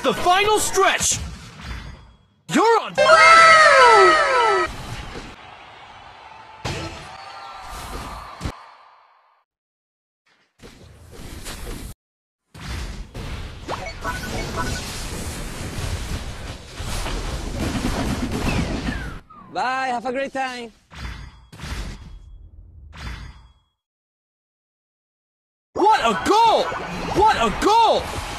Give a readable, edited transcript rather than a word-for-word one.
The final stretch! You're on fire! Bye, have a great time. What a goal! What a goal!